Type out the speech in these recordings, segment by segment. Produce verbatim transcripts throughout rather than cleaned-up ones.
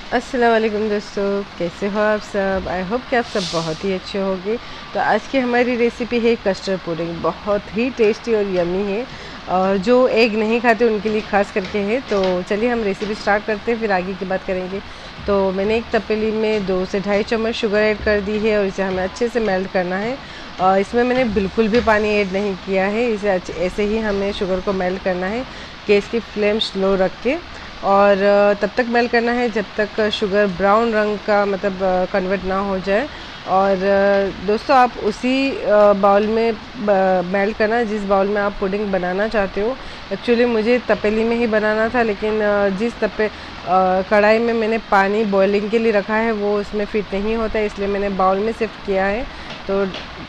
अस्सलाम वालेकुम दोस्तों, कैसे हो आप सब। आई होप कि आप सब बहुत ही अच्छे होंगे। तो आज की हमारी रेसिपी है कस्टर्ड पुडिंग। बहुत ही टेस्टी और यमी है और जो एग नहीं खाते उनके लिए खास करके है। तो चलिए हम रेसिपी स्टार्ट करते हैं, फिर आगे की बात करेंगे। तो मैंने एक तपेली में दो से ढाई चम्मच शुगर ऐड कर दी है और इसे हमें अच्छे से मेल्ट करना है। और इसमें मैंने बिल्कुल भी पानी ऐड नहीं किया है, इसे ऐसे ही हमें शुगर को मेल्ट करना है। गैस की फ्लेम स्लो रख के और तब तक मेल्ट करना है जब तक शुगर ब्राउन रंग का मतलब कन्वर्ट ना हो जाए। और दोस्तों आप उसी बाउल में मेल्ट करना जिस बाउल में आप पुडिंग बनाना चाहते हो। एक्चुअली मुझे तपेली में ही बनाना था, लेकिन जिस तपे कढ़ाई में मैंने पानी बॉइलिंग के लिए रखा है वो उसमें फिट नहीं होता है, इसलिए मैंने बाउल में शिफ्ट किया है। तो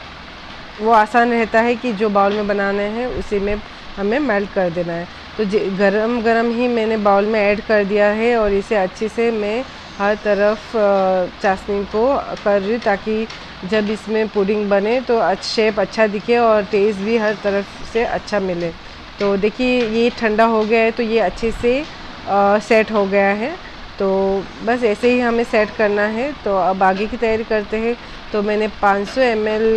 वो आसान रहता है कि जो बाउल में बनाने हैं उसी में हमें मेल्ट कर देना है। तो गरम गरम ही मैंने बाउल में ऐड कर दिया है और इसे अच्छे से मैं हर तरफ चाशनी को कर रही हूँ ताकि जब इसमें पुडिंग बने तो शेप अच्छा दिखे और टेस्ट भी हर तरफ से अच्छा मिले। तो देखिए ये ठंडा हो गया है तो ये अच्छे से आ, सेट हो गया है। तो बस ऐसे ही हमें सेट करना है। तो अब आगे की तैयारी करते हैं। तो मैंने पाँच सौ एम एल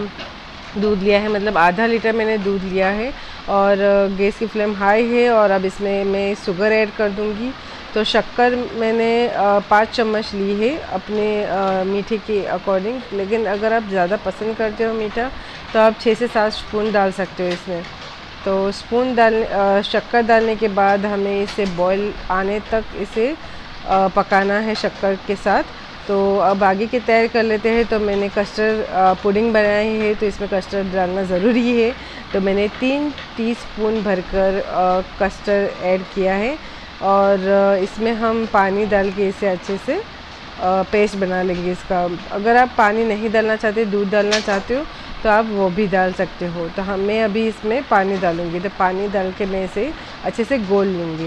दूध लिया है, मतलब आधा लीटर मैंने दूध लिया है और गैस की फ्लेम हाई है। और अब इसमें मैं शुगर ऐड कर दूंगी। तो शक्कर मैंने पाँच चम्मच ली है अपने मीठे के अकॉर्डिंग, लेकिन अगर आप ज़्यादा पसंद करते हो मीठा तो आप छः से सात स्पून डाल सकते हो इसमें। तो स्पून डाल शक्कर डालने के बाद हमें इसे बॉईल आने तक इसे पकाना है शक्कर के साथ। तो अब आगे की तैयारी कर लेते हैं। तो मैंने कस्टर्ड पुडिंग बनाई है तो इसमें कस्टर्ड डालना ज़रूरी है। तो मैंने तीन टीस्पून भरकर कस्टर्ड ऐड किया है और इसमें हम पानी डाल के इसे अच्छे से पेस्ट बना लेंगे इसका। अगर आप पानी नहीं डालना चाहते, दूध डालना चाहते हो तो आप वो भी डाल सकते हो। तो हम मैं अभी इसमें पानी डालूँगी। तो पानी डाल के मैं इसे अच्छे से घोल लूँगी।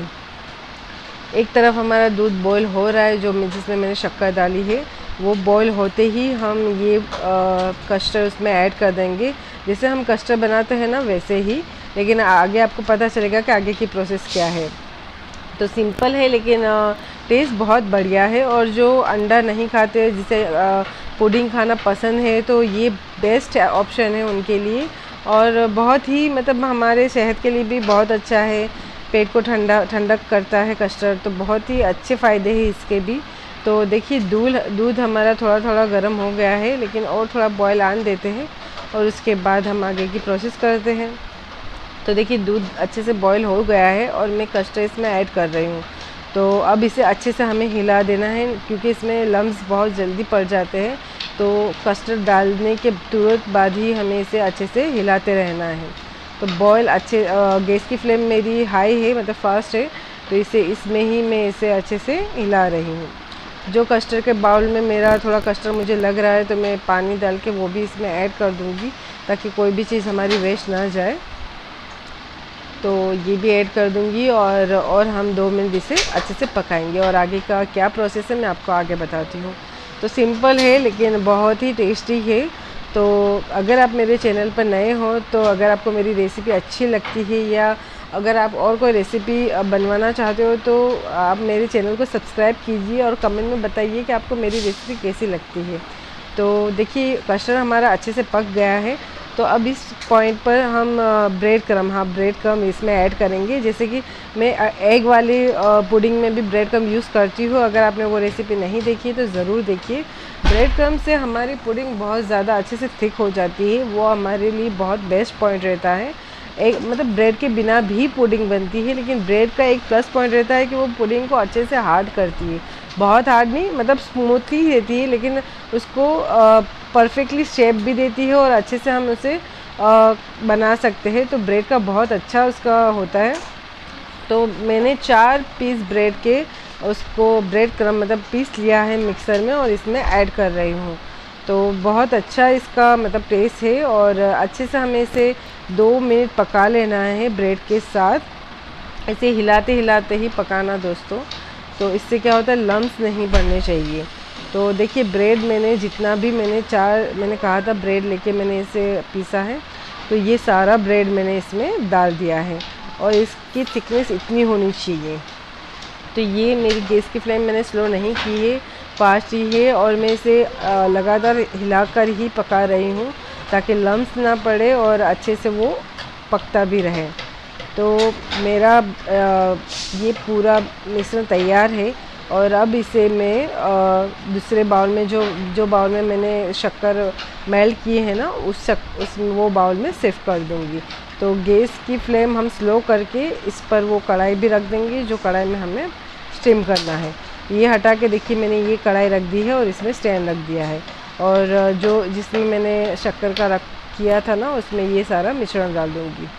एक तरफ हमारा दूध बॉईल हो रहा है, जो जिसमें मैंने शक्कर डाली है वो बॉईल होते ही हम ये कस्टर्ड उसमें ऐड कर देंगे। जैसे हम कस्टर्ड बनाते हैं ना वैसे ही, लेकिन आगे आपको पता चलेगा कि आगे की प्रोसेस क्या है। तो सिंपल है लेकिन टेस्ट बहुत बढ़िया है। और जो अंडा नहीं खाते, जिसे पुडिंग खाना पसंद है, तो ये बेस्ट ऑप्शन है उनके लिए। और बहुत ही मतलब हमारे सेहत के लिए भी बहुत अच्छा है, पेट को ठंडा ठंडक करता है कस्टर्ड। तो बहुत ही अच्छे फ़ायदे हैं इसके भी। तो देखिए दूध दूध हमारा थोड़ा थोड़ा गर्म हो गया है, लेकिन और थोड़ा बॉयल आने देते हैं और उसके बाद हम आगे की प्रोसेस करते हैं। तो देखिए दूध अच्छे से बॉयल हो गया है और मैं कस्टर्ड इसमें ऐड कर रही हूँ। तो अब इसे अच्छे से हमें हिला देना है क्योंकि इसमें लम्स बहुत जल्दी पड़ जाते हैं। तो कस्टर्ड डालने के तुरंत बाद ही हमें इसे अच्छे से हिलाते रहना है। तो बॉयल अच्छे गैस की फ्लेम मेरी हाई है, मतलब फास्ट है। तो इसे इसमें ही मैं इसे अच्छे से हिला रही हूँ। जो कस्टर्ड के बाउल में मेरा थोड़ा कस्टर्ड मुझे लग रहा है तो मैं पानी डाल के वो भी इसमें ऐड कर दूँगी ताकि कोई भी चीज़ हमारी वेस्ट ना जाए। तो ये भी ऐड कर दूँगी और और हम दो मिनट इसे अच्छे से पकाएंगे। और आगे का क्या प्रोसेस है मैं आपको आगे बताती हूँ। तो सिंपल है लेकिन बहुत ही टेस्टी है। तो अगर आप मेरे चैनल पर नए हो तो अगर आपको मेरी रेसिपी अच्छी लगती है या अगर आप और कोई रेसिपी बनवाना चाहते हो तो आप मेरे चैनल को सब्सक्राइब कीजिए और कमेंट में बताइए कि आपको मेरी रेसिपी कैसी लगती है। तो देखिए कस्टर्ड हमारा अच्छे से पक गया है। तो अब इस पॉइंट पर हम ब्रेड क्रम हाँ ब्रेड क्रम इसमें ऐड करेंगे। जैसे कि मैं एग वाली पुडिंग में भी ब्रेड क्रम यूज़ करती हूँ। अगर आपने वो रेसिपी नहीं देखी तो ज़रूर देखिए। ब्रेड क्रम से हमारी पुडिंग बहुत ज़्यादा अच्छे से थिक हो जाती है, वो हमारे लिए बहुत बेस्ट पॉइंट रहता है। एक मतलब ब्रेड के बिना भी पुडिंग बनती है, लेकिन ब्रेड का एक प्लस पॉइंट रहता है कि वो पुडिंग को अच्छे से हार्ड करती है। बहुत हार्ड नहीं, मतलब स्मूथ ही रहती है, लेकिन उसको परफेक्टली शेप भी देती है और अच्छे से हम उसे आ, बना सकते हैं। तो ब्रेड का बहुत अच्छा उसका होता है। तो मैंने चार पीस ब्रेड के उसको ब्रेड क्रम मतलब पीस लिया है मिक्सर में और इसमें ऐड कर रही हूँ। तो बहुत अच्छा इसका मतलब टेस्ट है और अच्छे से हमें इसे दो मिनट पका लेना है ब्रेड के साथ। इसे हिलाते हिलाते ही पकाना दोस्तों। तो इससे क्या होता है, लम्स नहीं पड़ने चाहिए। तो देखिए ब्रेड मैंने जितना भी मैंने चार मैंने कहा था ब्रेड लेके मैंने इसे पीसा है, तो ये सारा ब्रेड मैंने इसमें डाल दिया है और इसकी थिकनेस इतनी होनी चाहिए। तो ये मेरी गैस की फ्लेम मैंने स्लो नहीं की है, फास्ट ही है, और मैं इसे लगातार हिलाकर ही पका रही हूँ ताकि लम्स ना पड़े और अच्छे से वो पकता भी रहे। तो मेरा ये पूरा मिश्रण तैयार है और अब इसे मैं दूसरे बाउल में, जो जो बाउल में मैंने शक्कर मेल्ट की है ना, उस शक उस वो बाउल में शिफ्ट कर दूँगी। तो गैस की फ्लेम हम स्लो करके इस पर वो कढ़ाई भी रख देंगे जो कढ़ाई में हमें स्टीम करना है। ये हटा के देखिए मैंने ये कढ़ाई रख दी है और इसमें स्टैंड रख दिया है, और जो जिसमें मैंने शक्कर का रख किया था ना, उसमें ये सारा मिश्रण डाल दूँगी।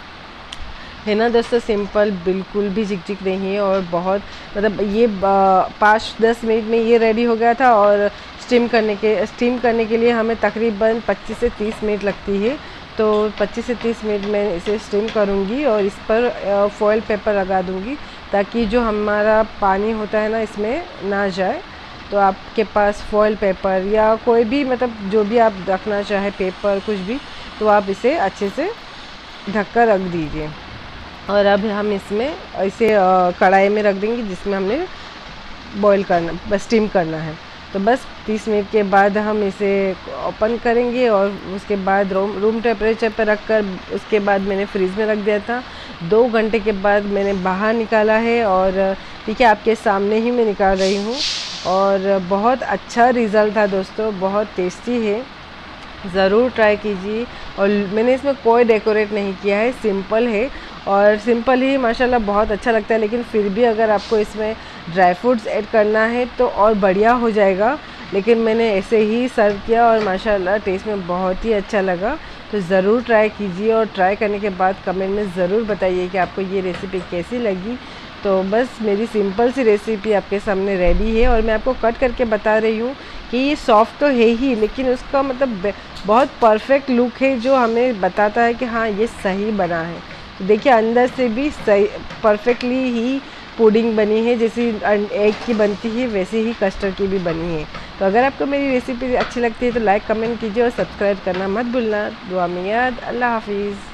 है ना दोस्तों, सिंपल, बिल्कुल भी झिकझिक नहीं है, और बहुत मतलब ये पाँच दस मिनट में ये रेडी हो गया था। और स्टीम करने के स्टीम करने के लिए हमें तकरीबन पच्चीस से तीस मिनट लगती है। तो पच्चीस से तीस मिनट में इसे स्टीम करूँगी और इस पर फॉइल पेपर लगा दूँगी ताकि जो हमारा पानी होता है ना इसमें ना जाए। तो आपके पास फॉइल पेपर या कोई भी मतलब जो भी आप रखना चाहे, पेपर कुछ भी, तो आप इसे अच्छे से ढक कर रख दीजिए। और अब हम इसमें इसे कढ़ाई में रख देंगे जिसमें हमने बॉईल करना, बस स्टीम करना है। तो बस तीस मिनट के बाद हम इसे ओपन करेंगे और उसके बाद रूम रूम टेम्परेचर पर रख कर, उसके बाद मैंने फ्रीज़ में रख दिया था। दो घंटे के बाद मैंने बाहर निकाला है और ठीक है, आपके सामने ही मैं निकाल रही हूँ, और बहुत अच्छा रिज़ल्ट था दोस्तों, बहुत टेस्टी है, ज़रूर ट्राई कीजिए। और मैंने इसमें कोई डेकोरेट नहीं किया है, सिंपल है, और सिंपल ही माशाल्लाह बहुत अच्छा लगता है। लेकिन फिर भी अगर आपको इसमें ड्राई फ्रूट्स ऐड करना है तो और बढ़िया हो जाएगा, लेकिन मैंने ऐसे ही सर्व किया और माशाल्लाह टेस्ट में बहुत ही अच्छा लगा। तो ज़रूर ट्राई कीजिए और ट्राई करने के बाद कमेंट में ज़रूर बताइए कि आपको ये रेसिपी कैसी लगी। तो बस मेरी सिंपल सी रेसिपी आपके सामने रेडी है, और मैं आपको कट करके बता रही हूँ कि ये सॉफ्ट तो है ही, लेकिन उसका मतलब बहुत परफेक्ट लुक है जो हमें बताता है कि हाँ ये सही बना है। तो देखिए अंदर से भी सही परफेक्टली ही पुडिंग बनी है, जैसी एग की बनती है वैसे ही कस्टर्ड की भी बनी है। तो अगर आपको मेरी रेसिपी अच्छी लगती है तो लाइक कमेंट कीजिए और सब्सक्राइब करना मत भूलना। दुआ में याद। अल्लाह हाफिज़।